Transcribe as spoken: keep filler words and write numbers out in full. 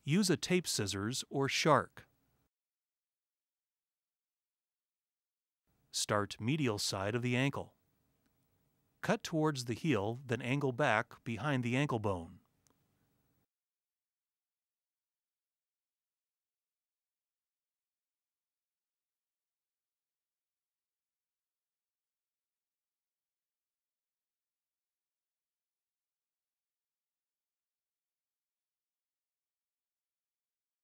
Use a tape scissors or shark. Start medial side of the ankle. Cut towards the heel, then angle back behind the ankle bone.